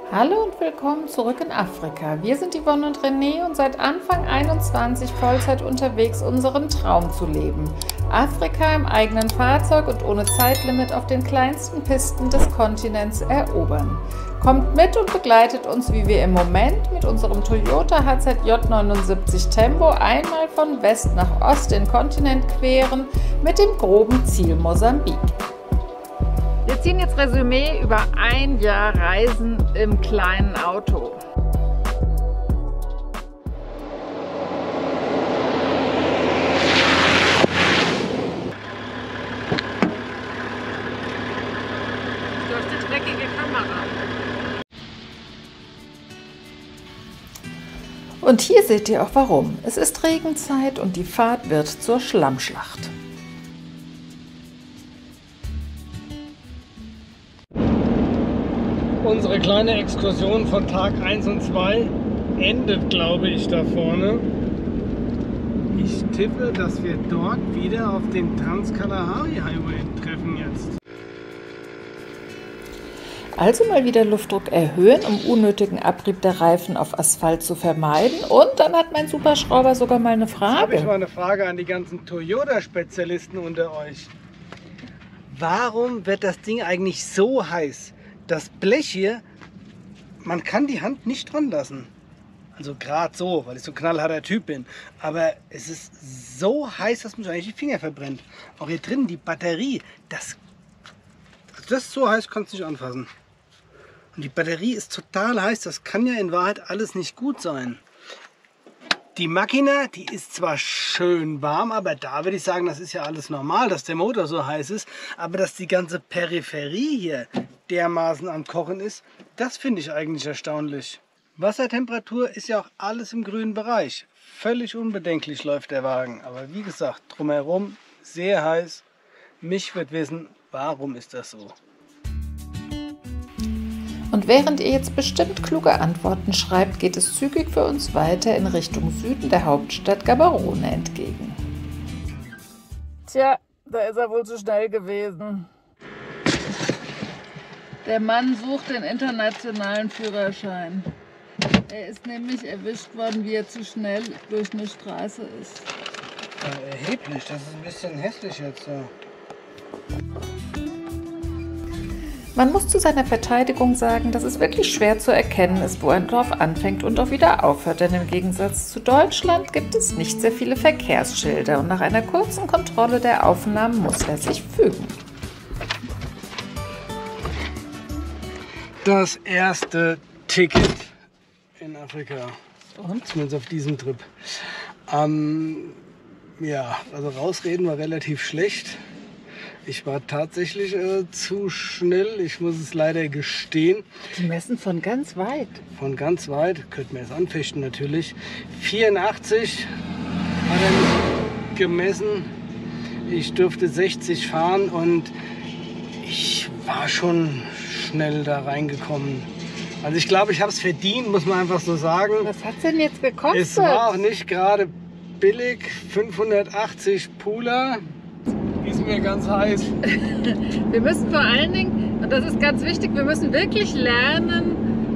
Hallo und willkommen zurück in Afrika. Wir sind Yvonne und René und seit Anfang 21 Vollzeit unterwegs, unseren Traum zu leben. Afrika im eigenen Fahrzeug und ohne Zeitlimit auf den kleinsten Pisten des Kontinents erobern. Kommt mit und begleitet uns, wie wir im Moment mit unserem Toyota HZJ 79 Tempo einmal von West nach Ost den Kontinent queren, mit dem groben Ziel Mosambik. Wir ziehen jetzt Resümee über ein Jahr Reisen im kleinen Auto. Durch die dreckige Kamera. Und hier seht ihr auch warum. Es ist Regenzeit und die Fahrt wird zur Schlammschlacht. Unsere kleine Exkursion von Tag 1 und 2 endet, glaube ich, da vorne. Ich tippe, dass wir dort wieder auf den Trans-Kalahari Highway treffen jetzt. Also mal wieder Luftdruck erhöhen, um unnötigen Abrieb der Reifen auf Asphalt zu vermeiden. Und dann hat mein Superschrauber sogar mal eine Frage. Jetzt habe ich mal eine Frage an die ganzen Toyota-Spezialisten unter euch. Warum wird das Ding eigentlich so heiß? Das Blech hier, man kann die Hand nicht dran lassen. Also gerade so, weil ich so ein knallharter Typ bin. Aber es ist so heiß, dass man sich eigentlich die Finger verbrennt. Auch hier drin die Batterie, das ist so heiß, kannst du nicht anfassen. Und die Batterie ist total heiß, das kann ja in Wahrheit alles nicht gut sein. Die Makina, die ist zwar schön warm, aber da würde ich sagen, das ist ja alles normal, dass der Motor so heiß ist. Aber dass die ganze Peripherie hier dermaßen am Kochen ist, das finde ich eigentlich erstaunlich. Wassertemperatur ist ja auch alles im grünen Bereich. Völlig unbedenklich läuft der Wagen. Aber wie gesagt, drumherum sehr heiß. Mich wird wissen, warum ist das so? Und während ihr jetzt bestimmt kluge Antworten schreibt, geht es zügig für uns weiter in Richtung Süden der Hauptstadt Gaborone entgegen. Tja, da ist er wohl zu schnell gewesen. Der Mann sucht den internationalen Führerschein. Er ist nämlich erwischt worden, wie er zu schnell durch eine Straße ist. Ja, erheblich, das ist ein bisschen hässlich jetzt. Ja. Man muss zu seiner Verteidigung sagen, dass es wirklich schwer zu erkennen ist, wo ein Dorf anfängt und auch wieder aufhört, denn im Gegensatz zu Deutschland gibt es nicht sehr viele Verkehrsschilder und nach einer kurzen Kontrolle der Aufnahmen muss er sich fügen. Das erste Ticket in Afrika. Und? Zumindest auf diesem Trip. Ja, also rausreden war relativ schlecht. Ich war tatsächlich zu schnell, ich muss es leider gestehen. Die messen von ganz weit. Von ganz weit, könnte man es anfechten natürlich. 84 hat er mich gemessen. Ich durfte 60 fahren und ich war schon schnell da reingekommen. Also ich glaube, ich habe es verdient, muss man einfach so sagen. Was hat es denn jetzt gekostet? Es war auch nicht gerade billig, 580 Pula. Ist mir ganz heiß. Wir müssen vor allen Dingen, und das ist ganz wichtig, wir müssen wirklich lernen,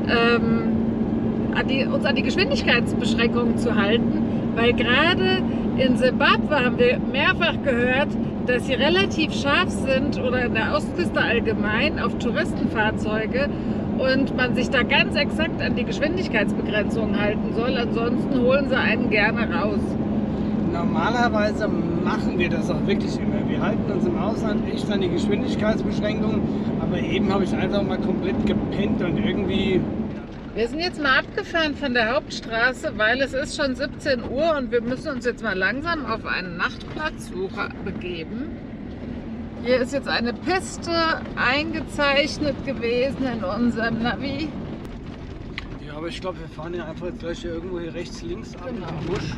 uns an die Geschwindigkeitsbeschränkungen zu halten, weil gerade in Simbabwe haben wir mehrfach gehört, dass sie relativ scharf sind oder in der Ostküste allgemein auf Touristenfahrzeuge und man sich da ganz exakt an die Geschwindigkeitsbegrenzung halten soll, ansonsten holen sie einen gerne raus. Normalerweise machen wir das auch wirklich immer. Wir halten uns im Ausland echt an die Geschwindigkeitsbeschränkungen, aber eben habe ich einfach mal komplett gepennt und irgendwie... Wir sind jetzt mal abgefahren von der Hauptstraße, weil es ist schon 17 Uhr und wir müssen uns jetzt mal langsam auf eine Nachtplatzsuche begeben. Hier ist jetzt eine Piste eingezeichnet gewesen in unserem Navi. Ja, aber ich glaube, wir fahren ja einfach jetzt gleich hier irgendwo hier rechts, links ab in den Busch.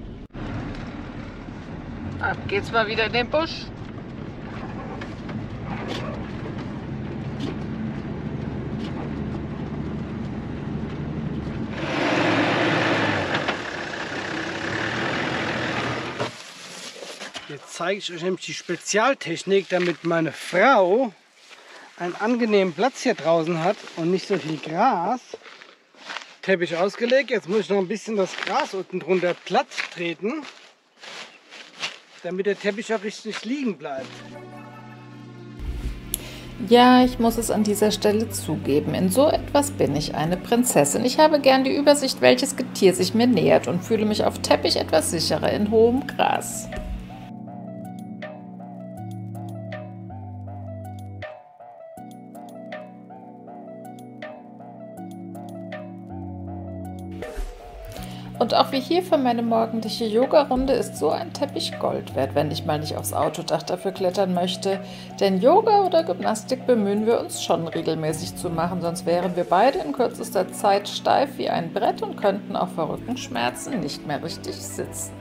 Ab geht's mal wieder in den Busch. Jetzt zeige ich euch nämlich die Spezialtechnik, damit meine Frau einen angenehmen Platz hier draußen hat und nicht so viel Gras. Teppich ausgelegt. Jetzt muss ich noch ein bisschen das Gras unten drunter platt treten, damit der Teppich auch richtig liegen bleibt. Ja, ich muss es an dieser Stelle zugeben, in so etwas bin ich eine Prinzessin. Ich habe gern die Übersicht, welches Getier sich mir nähert und fühle mich auf Teppich etwas sicherer in hohem Gras. Und auch wie hier für meine morgendliche Yoga-Runde ist so ein Teppich Gold wert, wenn ich mal nicht aufs Autodach dafür klettern möchte. Denn Yoga oder Gymnastik bemühen wir uns schon regelmäßig zu machen, sonst wären wir beide in kürzester Zeit steif wie ein Brett und könnten auch vor Rückenschmerzen nicht mehr richtig sitzen.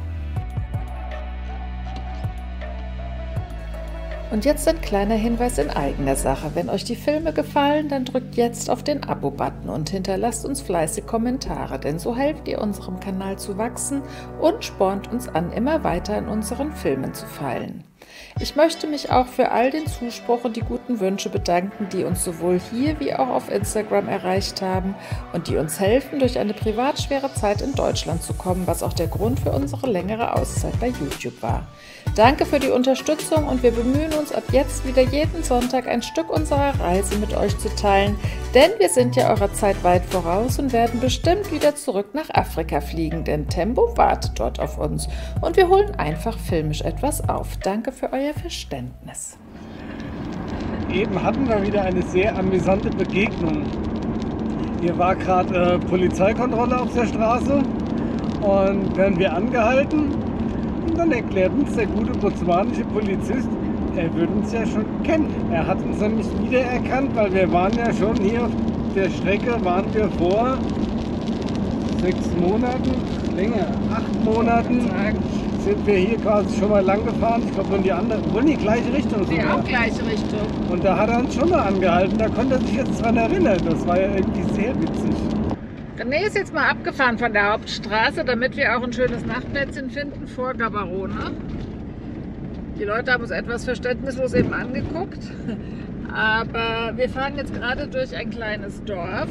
Und jetzt ein kleiner Hinweis in eigener Sache. Wenn euch die Filme gefallen, dann drückt jetzt auf den Abo-Button und hinterlasst uns fleißig Kommentare, denn so helft ihr unserem Kanal zu wachsen und spornt uns an, immer weiter in unseren Filmen zu feilen. Ich möchte mich auch für all den Zuspruch und die guten Wünsche bedanken, die uns sowohl hier wie auch auf Instagram erreicht haben und die uns helfen, durch eine privat schwere Zeit in Deutschland zu kommen, was auch der Grund für unsere längere Auszeit bei YouTube war. Danke für die Unterstützung und wir bemühen uns ab jetzt wieder jeden Sonntag ein Stück unserer Reise mit euch zu teilen, denn wir sind ja eurer Zeit weit voraus und werden bestimmt wieder zurück nach Afrika fliegen, denn Tembo wartet dort auf uns und wir holen einfach filmisch etwas auf. Danke für euer Verständnis. Eben hatten wir wieder eine sehr amüsante Begegnung. Hier war gerade Polizeikontrolle auf der Straße und werden wir angehalten. Und dann erklärt uns der gute botswanische Polizist, er würde uns ja schon kennen. Er hat uns nämlich wiedererkannt, weil wir waren ja schon hier auf der Strecke, waren wir vor 6 Monaten, länger, 8 Monaten, sind wir hier quasi schon mal lang gefahren. Ich glaube, in die andere, wohl in die gleiche Richtung sogar. Ja, auch gleiche Richtung. Und da hat er uns schon mal angehalten, da konnte er sich jetzt dran erinnern. Das war ja irgendwie sehr witzig. René ist jetzt mal abgefahren von der Hauptstraße, damit wir auch ein schönes Nachtplätzchen finden vor Gaborone. Die Leute haben uns etwas verständnislos eben angeguckt, aber wir fahren jetzt gerade durch ein kleines Dorf.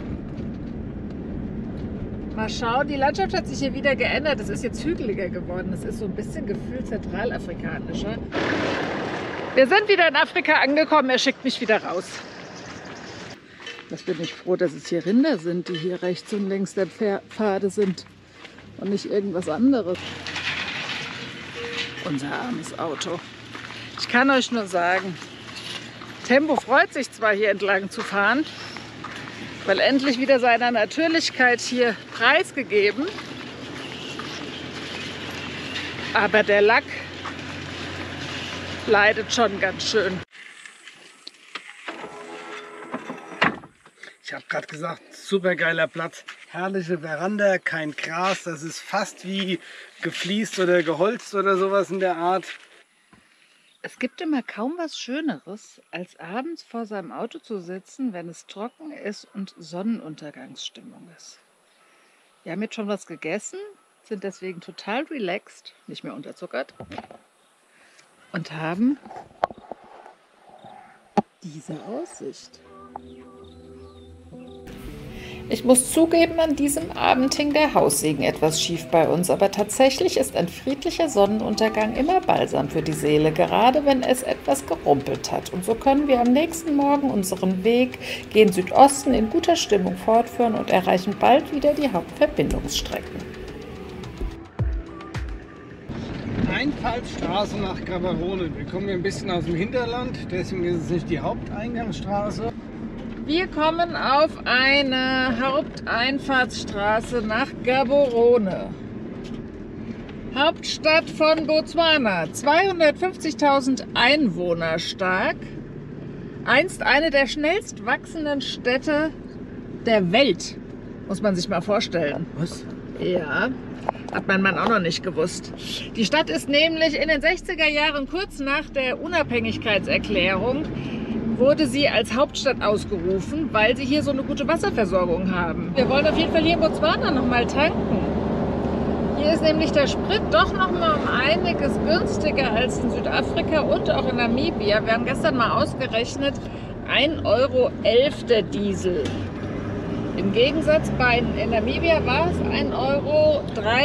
Mal schauen, die Landschaft hat sich hier wieder geändert. Es ist jetzt hügeliger geworden. Es ist so ein bisschen gefühlt zentralafrikanischer. Wir sind wieder in Afrika angekommen. Er schickt mich wieder raus. Das bin ich froh, dass es hier Rinder sind, die hier rechts und links der Pfade sind und nicht irgendwas anderes. Unser armes Auto. Ich kann euch nur sagen, Tembo freut sich zwar hier entlang zu fahren, weil endlich wieder seiner Natürlichkeit hier preisgegeben, aber der Lack leidet schon ganz schön. Ich habe gerade gesagt, super geiler Platz, herrliche Veranda, kein Gras, das ist fast wie gefliest oder geholzt oder sowas in der Art. Es gibt immer kaum was Schöneres, als abends vor seinem Auto zu sitzen, wenn es trocken ist und Sonnenuntergangsstimmung ist. Wir haben jetzt schon was gegessen, sind deswegen total relaxed, nicht mehr unterzuckert und haben diese Aussicht. Ich muss zugeben, an diesem Abend hing der Haussegen etwas schief bei uns, aber tatsächlich ist ein friedlicher Sonnenuntergang immer Balsam für die Seele, gerade wenn es etwas gerumpelt hat. Und so können wir am nächsten Morgen unseren Weg gen Südosten in guter Stimmung fortführen und erreichen bald wieder die Hauptverbindungsstrecken. Einfallsstraße nach Gaborone. Wir kommen hier ein bisschen aus dem Hinterland, deswegen ist es nicht die Haupteingangsstraße. Wir kommen auf eine Haupteinfahrtsstraße nach Gaborone. Hauptstadt von Botswana, 250.000 Einwohner stark. Einst eine der schnellst wachsenden Städte der Welt, muss man sich mal vorstellen. Was? Ja, hat mein Mann auch noch nicht gewusst. Die Stadt ist nämlich in den 60er Jahren, kurz nach der Unabhängigkeitserklärung, wurde sie als Hauptstadt ausgerufen, weil sie hier so eine gute Wasserversorgung haben. Wir wollen auf jeden Fall hier in Botswana noch mal tanken. Hier ist nämlich der Sprit doch noch mal um einiges günstiger als in Südafrika und auch in Namibia. Wir haben gestern mal ausgerechnet, 1,11 Euro der Diesel. Im Gegensatz in Namibia war es 1,30 Euro.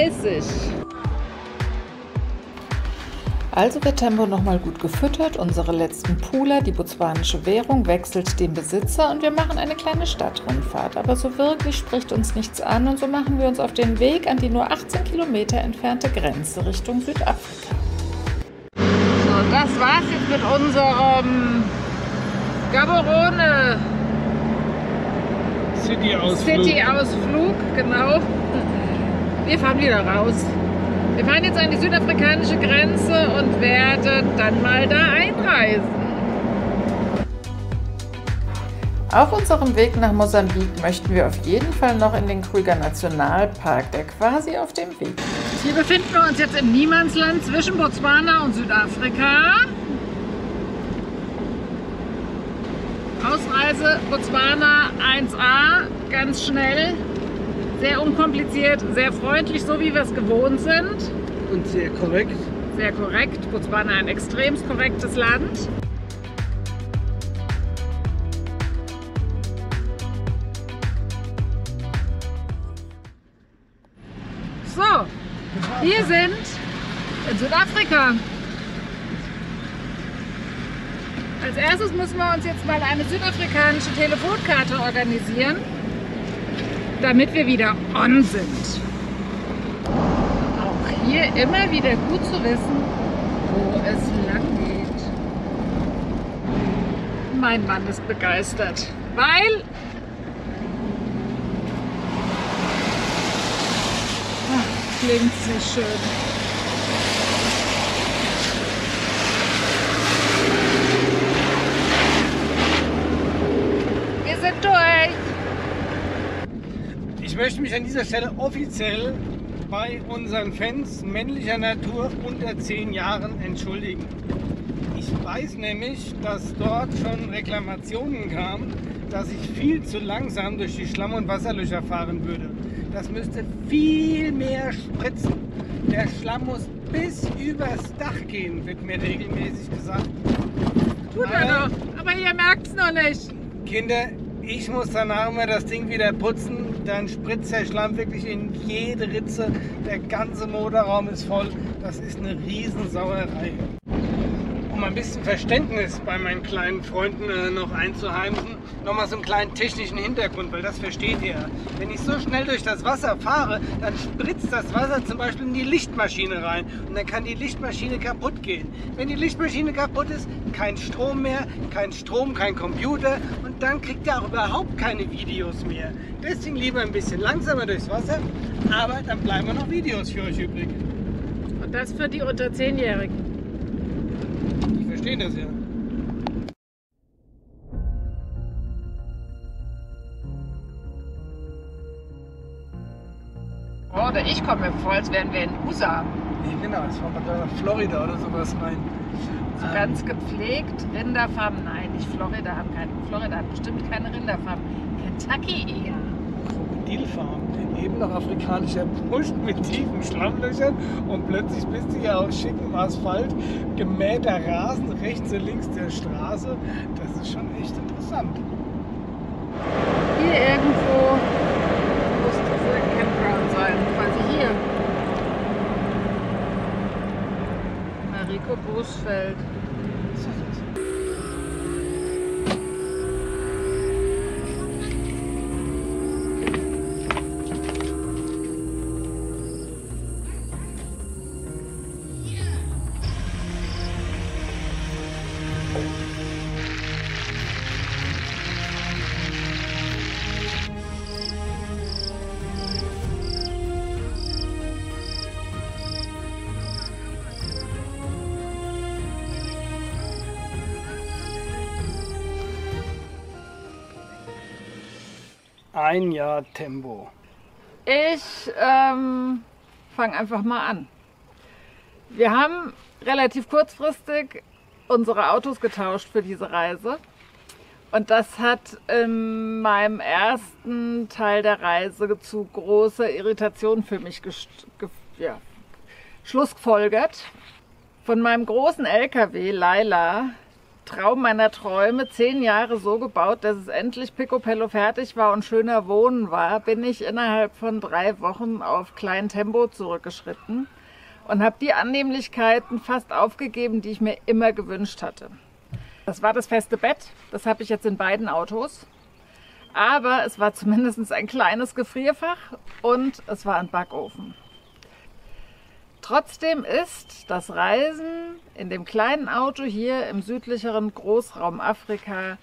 Also wird Tembo nochmal gut gefüttert, unsere letzten Pula, die botswanische Währung, wechselt den Besitzer und wir machen eine kleine Stadtrundfahrt. Aber so wirklich spricht uns nichts an und so machen wir uns auf den Weg an die nur 18 Kilometer entfernte Grenze Richtung Südafrika. So, das war's jetzt mit unserem Gaborone City-Ausflug, genau. Wir fahren wieder raus. Wir fahren jetzt an die südafrikanische Grenze und werden dann mal da einreisen. Auf unserem Weg nach Mosambik möchten wir auf jeden Fall noch in den Kruger Nationalpark, der quasi auf dem Weg ist. Hier befinden wir uns jetzt im Niemandsland zwischen Botswana und Südafrika. Ausreise Botswana 1A, ganz schnell. Sehr unkompliziert, sehr freundlich, so wie wir es gewohnt sind. Und sehr korrekt. Sehr korrekt. Botswana ein extrem korrektes Land. So, wir sind in Südafrika. Als erstes müssen wir uns jetzt mal eine südafrikanische Telefonkarte organisieren, damit wir wieder on sind. Auch hier immer wieder gut zu wissen, wo es lang geht. Mein Mann ist begeistert, weil klingt so schön. Wir sind durch. Ich möchte mich an dieser Stelle offiziell bei unseren Fans männlicher Natur unter 10 Jahren entschuldigen. Ich weiß nämlich, dass dort schon Reklamationen kamen, dass ich viel zu langsam durch die Schlamm- und Wasserlöcher fahren würde. Das müsste viel mehr spritzen. Der Schlamm muss bis übers Dach gehen, wird mir regelmäßig gesagt. Tut er doch, aber ihr merkt es noch nicht. Kinder, ich muss danach immer das Ding wieder putzen, dann spritzt der Schlamm wirklich in jede Ritze, der ganze Motorraum ist voll, das ist eine Riesensauerei. Um ein bisschen Verständnis bei meinen kleinen Freunden noch einzuheimsen, nochmal so einen kleinen technischen Hintergrund, weil das versteht ihr. Wenn ich so schnell durch das Wasser fahre, dann spritzt das Wasser zum Beispiel in die Lichtmaschine rein und dann kann die Lichtmaschine kaputt gehen. Wenn die Lichtmaschine kaputt ist, kein Strom mehr, kein Strom, kein Computer und dann kriegt ihr auch überhaupt keine Videos mehr. Deswegen lieber ein bisschen langsamer durchs Wasser, aber dann bleiben noch Videos für euch übrig. Und das für die unter 10-Jährigen. Die verstehen das ja. Oh, oder ich komme mir vor, als wären wir in USA. Nee, genau, jetzt fahren wir gleich nach Florida oder sowas rein. So ganz gepflegt, Rinderfarmen, nein, nicht Florida, Florida hat bestimmt keine Rinderfarmen. Kentucky eher. Krokodilfarm, eben noch afrikanischer Busch mit tiefen Schlammlöchern und plötzlich bist du ja auf schickem Asphalt, gemähter Rasen rechts und links der Straße. Das ist schon echt interessant. Hier irgendwo muss dieser Campground sein, quasi hier. Mariko Bosfeld. Ein Jahr Tempo. Ich fange einfach mal an. Wir haben relativ kurzfristig unsere Autos getauscht für diese Reise. Und das hat in meinem ersten Teil der Reise zu großer Irritation für mich ja, schlussfolgert. Von meinem großen LKW Laila, Traum meiner Träume, 10 Jahre so gebaut, dass es endlich picobello fertig war und schöner Wohnen war, bin ich innerhalb von 3 Wochen auf klein Tempo zurückgeschritten und habe die Annehmlichkeiten fast aufgegeben, die ich mir immer gewünscht hatte. Das war das feste Bett, das habe ich jetzt in beiden Autos. Aber es war zumindest ein kleines Gefrierfach und es war ein Backofen. Trotzdem ist das Reisen in dem kleinen Auto hier im südlicheren Großraum Afrika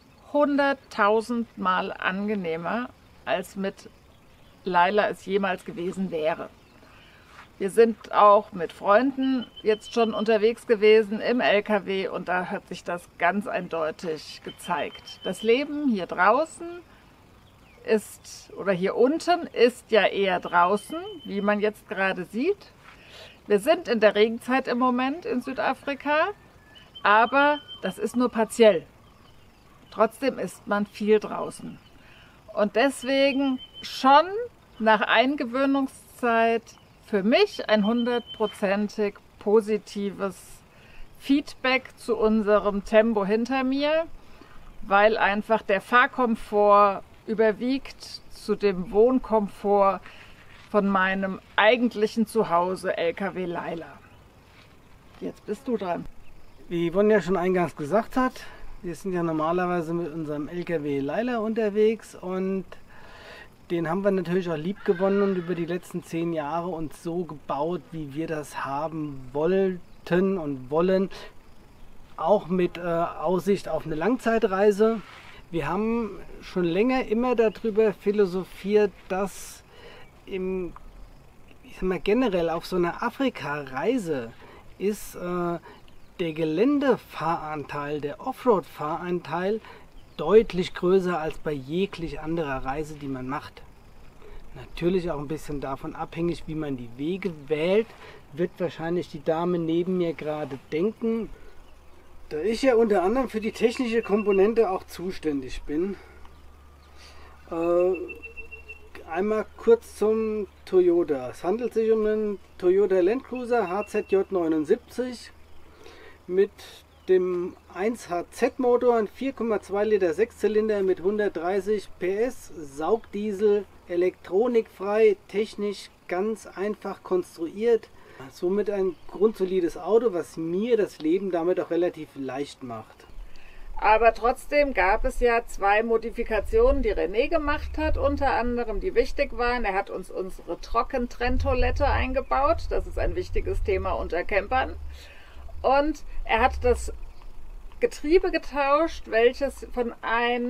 100.000 Mal angenehmer, als mit Laila es jemals gewesen wäre. Wir sind auch mit Freunden jetzt schon unterwegs gewesen im LKW und da hat sich das ganz eindeutig gezeigt. Das Leben hier draußen ist, oder hier unten ist ja eher draußen, wie man jetzt gerade sieht. Wir sind in der Regenzeit im Moment in Südafrika, aber das ist nur partiell. Trotzdem ist man viel draußen. Und deswegen schon nach Eingewöhnungszeit für mich ein 100%ig positives Feedback zu unserem Tempo hinter mir, weil einfach der Fahrkomfort überwiegt zu dem Wohnkomfort von meinem eigentlichen Zuhause LKW Laila. Jetzt bist du dran. Wie Yvonne ja schon eingangs gesagt hat, wir sind ja normalerweise mit unserem LKW Laila unterwegs und den haben wir natürlich auch lieb gewonnen und über die letzten 10 Jahre uns so gebaut, wie wir das haben wollten und wollen, auch mit Aussicht auf eine Langzeitreise. Wir haben schon länger immer darüber philosophiert, dass ich sag mal, generell auf so einer Afrika-Reise ist der Geländefahranteil, der Offroad-Fahranteil deutlich größer als bei jeglich anderer Reise, die man macht. Natürlich auch ein bisschen davon abhängig, wie man die Wege wählt, wird wahrscheinlich die Dame neben mir gerade denken. Da ich ja unter anderem für die technische Komponente auch zuständig bin, einmal kurz zum Toyota. Es handelt sich um einen Toyota Land Cruiser HZJ 79 mit dem 1HZ Motor, ein 4,2 Liter Sechszylinder mit 130 PS, Saugdiesel, elektronikfrei, technisch ganz einfach konstruiert. Somit ein grundsolides Auto, was mir das Leben damit auch relativ leicht macht. Aber trotzdem gab es ja 2 Modifikationen, die René gemacht hat, unter anderem, die wichtig waren. Er hat uns unsere Trockentrenntoilette eingebaut. Das ist ein wichtiges Thema unter Campern. Und er hat das Getriebe getauscht, welches von einem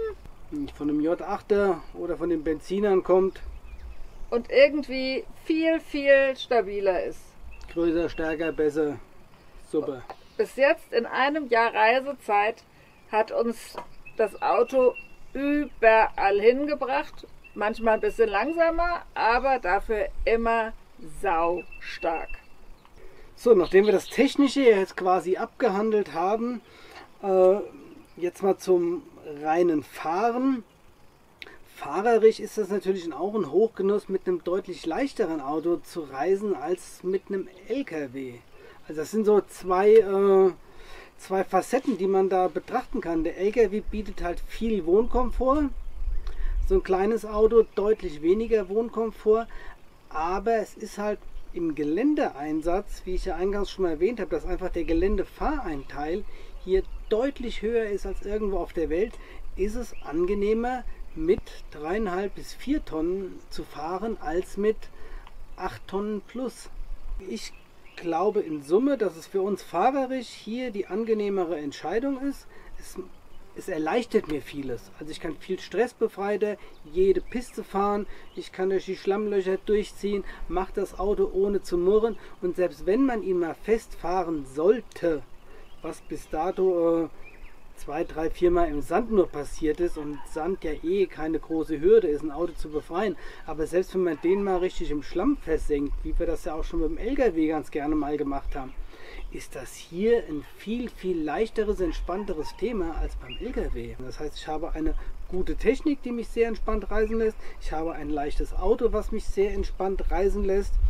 J8er oder von den Benzinern kommt. Und irgendwie viel, viel stabiler ist. Größer, stärker, besser. Super. Bis jetzt in einem Jahr Reisezeit hat uns das Auto überall hingebracht. Manchmal ein bisschen langsamer, aber dafür immer saustark. So, nachdem wir das Technische jetzt quasi abgehandelt haben, jetzt mal zum reinen Fahren. Fahrerisch ist das natürlich auch ein Hochgenuss, mit einem deutlich leichteren Auto zu reisen als mit einem LKW. Also das sind so zwei Facetten, die man da betrachten kann. Der LKW bietet halt viel Wohnkomfort, so ein kleines Auto deutlich weniger Wohnkomfort, aber es ist halt im Geländeeinsatz, wie ich ja eingangs schon mal erwähnt habe, dass einfach der Geländefahreinteil hier deutlich höher ist als irgendwo auf der Welt, ist es angenehmer mit 3,5 bis 4 Tonnen zu fahren als mit 8 Tonnen plus. Ich glaube in Summe, dass es für uns fahrerisch hier die angenehmere Entscheidung ist. Es erleichtert mir vieles. Also ich kann viel stressbefreiter jede Piste fahren, ich kann durch die Schlammlöcher durchziehen, mache das Auto ohne zu murren und selbst wenn man ihn mal festfahren sollte, was bis dato 2, 3, 4 Mal im Sand nur passiert ist und Sand ja eh keine große Hürde ist, ein Auto zu befreien, aber selbst wenn man den mal richtig im Schlamm versenkt, wie wir das ja auch schon mit dem LKW ganz gerne mal gemacht haben, ist das hier ein viel, viel leichteres, entspannteres Thema als beim LKW. Das heißt, ich habe eine gute Technik, die mich sehr entspannt reisen lässt. Ich habe ein leichtes Auto, was mich sehr entspannt reisen lässt.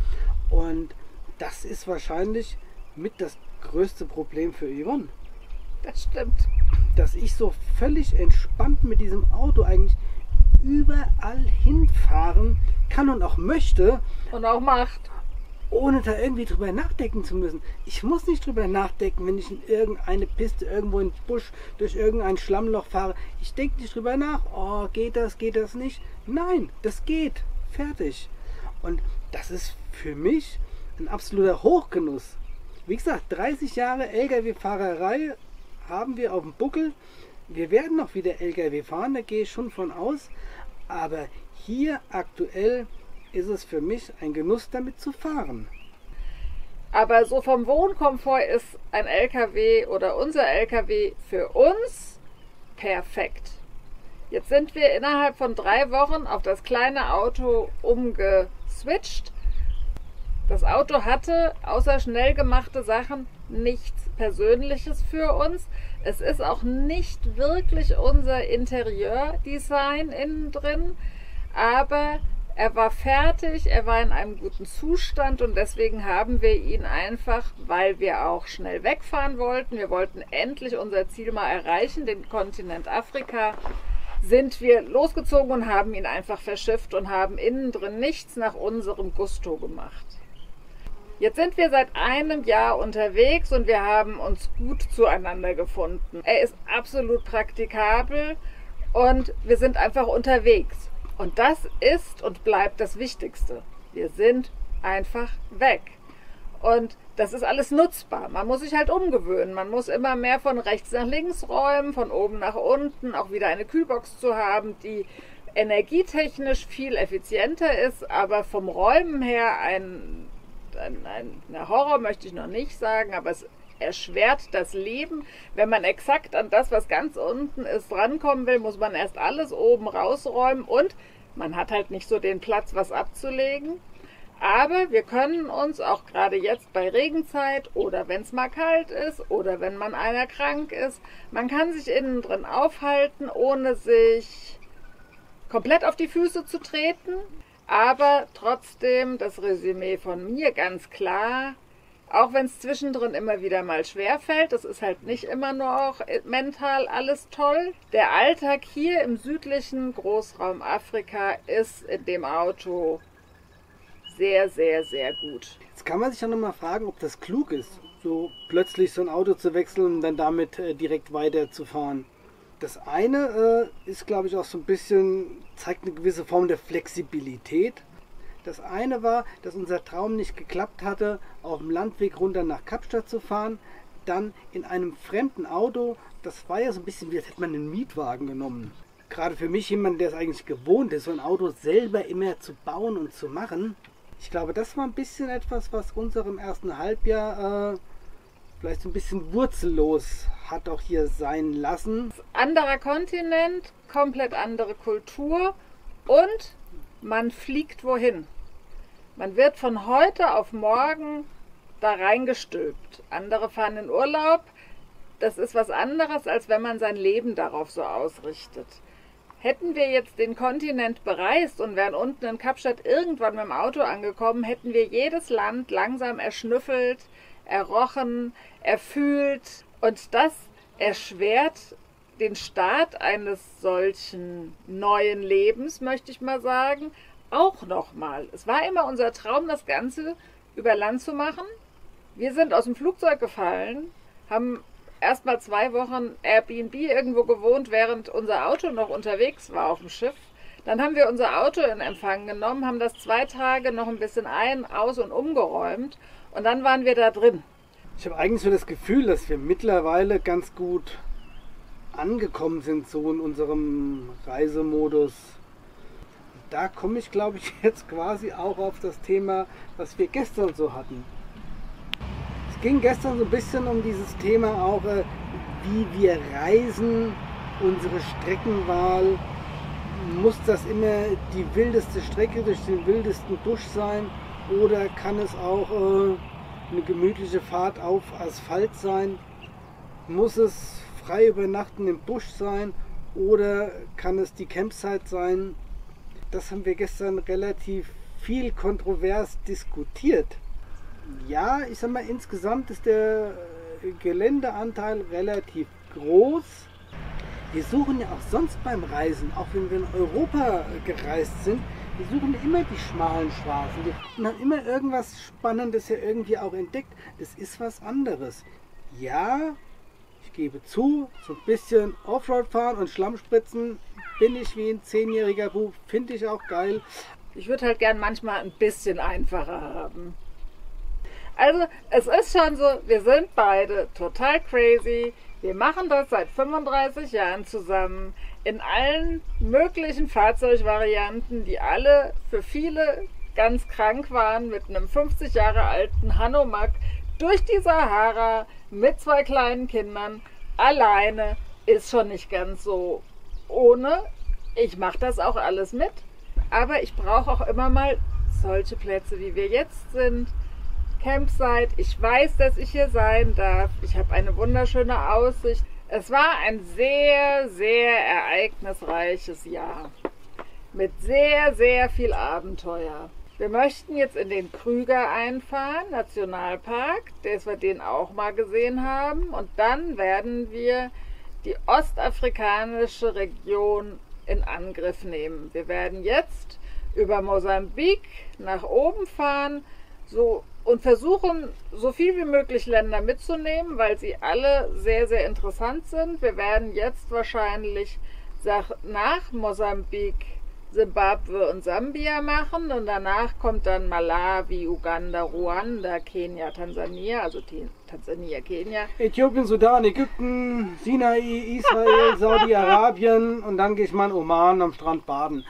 Und das ist wahrscheinlich mit das größte Problem für Yvonne. Das stimmt. Dass ich so völlig entspannt mit diesem Auto eigentlich überall hinfahren kann und auch möchte. Und auch macht. Ohne da irgendwie drüber nachdenken zu müssen. Ich muss nicht drüber nachdenken, wenn ich in irgendeine Piste, irgendwo in den Busch, durch irgendein Schlammloch fahre. Ich denke nicht drüber nach, oh, geht das nicht? Nein, das geht. Fertig. Und das ist für mich ein absoluter Hochgenuss. Wie gesagt, 30 Jahre Lkw-Fahrerei haben wir auf dem Buckel. Wir werden noch wieder Lkw fahren, da gehe ich schon von aus. Aber hier aktuell ist es für mich ein Genuss, damit zu fahren. Aber so vom Wohnkomfort ist ein LKW oder unser LKW für uns perfekt. Jetzt sind wir innerhalb von 3 Wochen auf das kleine Auto umgeswitcht. Das Auto hatte außer schnell gemachte Sachen nichts Persönliches für uns. Es ist auch nicht wirklich unser Interieurdesign innen drin, aber er war fertig, er war in einem guten Zustand und deswegen haben wir ihn einfach, weil wir auch schnell wegfahren wollten, wir wollten endlich unser Ziel mal erreichen, den Kontinent Afrika, sind wir losgezogen und haben ihn einfach verschifft und haben innen drin nichts nach unserem Gusto gemacht. Jetzt sind wir seit einem Jahr unterwegs und wir haben uns gut zueinander gefunden. Er ist absolut praktikabel und wir sind einfach unterwegs. Und das ist und bleibt das Wichtigste. Wir sind einfach weg. Und das ist alles nutzbar. Man muss sich halt umgewöhnen. Man muss immer mehr von rechts nach links räumen, von oben nach unten, auch wieder eine Kühlbox zu haben, die energietechnisch viel effizienter ist, aber vom Räumen her ein Horror möchte ich noch nicht sagen, aber es erschwert das Leben. Wenn man exakt an das, was ganz unten ist, rankommen will, muss man erst alles oben rausräumen und man hat halt nicht so den Platz, was abzulegen. Aber wir können uns auch gerade jetzt bei Regenzeit oder wenn es mal kalt ist oder wenn man einer krank ist, man kann sich innen drin aufhalten, ohne sich komplett auf die Füße zu treten. Aber trotzdem das Resümee von mir ganz klar, auch wenn es zwischendrin immer wieder mal schwer fällt, das ist halt nicht immer nur auch mental alles toll. Der Alltag hier im südlichen Großraum Afrika ist in dem Auto sehr, sehr, sehr gut. Jetzt kann man sich ja nochmal fragen, ob das klug ist, so plötzlich so ein Auto zu wechseln und dann damit direkt weiterzufahren. Das eine ist, glaube ich, auch so ein bisschen, zeigt eine gewisse Form der Flexibilität. Das eine war, dass unser Traum nicht geklappt hatte, auf dem Landweg runter nach Kapstadt zu fahren, dann in einem fremden Auto. Das war ja so ein bisschen, wie als hätte man einen Mietwagen genommen. Gerade für mich, jemand, der es eigentlich gewohnt ist, so ein Auto selber immer zu bauen und zu machen. Ich glaube, das war ein bisschen etwas, was unserem ersten Halbjahr vielleicht so ein bisschen wurzellos hat auch hier sein lassen. Anderer Kontinent, komplett andere Kultur und man fliegt wohin. Man wird von heute auf morgen da reingestülpt. Andere fahren in Urlaub. Das ist was anderes, als wenn man sein Leben darauf so ausrichtet. Hätten wir jetzt den Kontinent bereist und wären unten in Kapstadt irgendwann mit dem Auto angekommen, hätten wir jedes Land langsam erschnüffelt, errochen, erfühlt. Und das erschwert den Start eines solchen neuen Lebens, möchte ich mal sagen, auch nochmal. Es war immer unser Traum, das Ganze über Land zu machen. Wir sind aus dem Flugzeug gefallen, haben erstmal 2 Wochen Airbnb irgendwo gewohnt, während unser Auto noch unterwegs war auf dem Schiff. Dann haben wir unser Auto in Empfang genommen, haben das 2 Tage noch ein bisschen ein-, aus- und umgeräumt und dann waren wir da drin. Ich habe eigentlich so das Gefühl, dass wir mittlerweile ganz gut angekommen sind, so in unserem Reisemodus. Da komme ich, glaube ich, jetzt quasi auch auf das Thema, was wir gestern so hatten. Es ging gestern so ein bisschen um dieses Thema auch, wie wir reisen, unsere Streckenwahl. Muss das immer die wildeste Strecke durch den wildesten Busch sein oder kann es auch eine gemütliche Fahrt auf Asphalt sein? Muss es frei übernachten im Busch sein oder kann es die Campsite sein? Das haben wir gestern relativ viel kontrovers diskutiert. Ja, ich sag mal, insgesamt ist der Geländeanteil relativ groß. Wir suchen ja auch sonst beim Reisen, auch wenn wir in Europa gereist sind, wir suchen immer die schmalen Straßen. Wir haben immer irgendwas Spannendes ja irgendwie auch entdeckt. Das ist was anderes. Ja, ich gebe zu, so ein bisschen Offroad fahren und Schlammspritzen bin ich wie ein 10-jähriger Bub, finde ich auch geil. Ich würde halt gern manchmal ein bisschen einfacher haben. Also es ist schon so, wir sind beide total crazy. Wir machen das seit 35 Jahren zusammen in allen möglichen Fahrzeugvarianten, die alle für viele ganz krank waren, mit einem 50 Jahre alten Hanomag durch die Sahara mit 2 kleinen Kindern. Alleine ist schon nicht ganz so ohne. Ich mache das auch alles mit, aber ich brauche auch immer mal solche Plätze, wie wir jetzt sind. Campsite, ich weiß, dass ich hier sein darf. Ich habe eine wunderschöne Aussicht. Es war ein sehr, sehr ereignisreiches Jahr mit sehr, sehr viel Abenteuer. Wir möchten jetzt in den Krüger einfahren, Nationalpark, dass wir den auch mal gesehen haben. Und dann werden wir die ostafrikanische Region in Angriff nehmen. Wir werden jetzt über Mosambik nach oben fahren, und versuchen, so viel wie möglich Länder mitzunehmen, weil sie alle sehr, sehr interessant sind. Wir werden jetzt wahrscheinlich nach Mosambik, Simbabwe und Sambia machen und danach kommt dann Malawi, Uganda, Ruanda, Kenia, Tansania, also Tansania, Kenia. Äthiopien, Sudan, Ägypten, Sinai, Israel, Saudi-Arabien und dann gehe ich mal in Oman am Strand baden.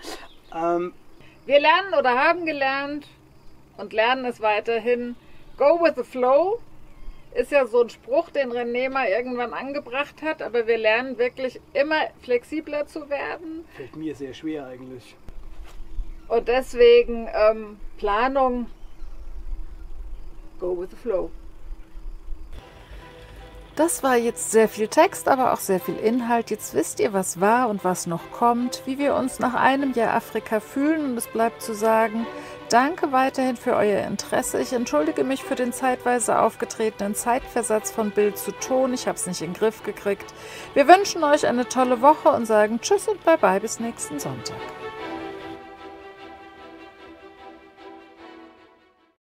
Wir lernen oder haben gelernt, und lernen es weiterhin. Go with the flow ist ja so ein Spruch, den René mal irgendwann angebracht hat, aber wir lernen wirklich immer flexibler zu werden. Fällt mir sehr schwer eigentlich. Und deswegen Planung, go with the flow. Das war jetzt sehr viel Text, aber auch sehr viel Inhalt. Jetzt wisst ihr, was war und was noch kommt, wie wir uns nach einem Jahr Afrika fühlen. Und es bleibt zu sagen, danke weiterhin für euer Interesse. Ich entschuldige mich für den zeitweise aufgetretenen Zeitversatz von Bild zu Ton. Ich habe es nicht in den Griff gekriegt. Wir wünschen euch eine tolle Woche und sagen Tschüss und Bye-bye bis nächsten Sonntag.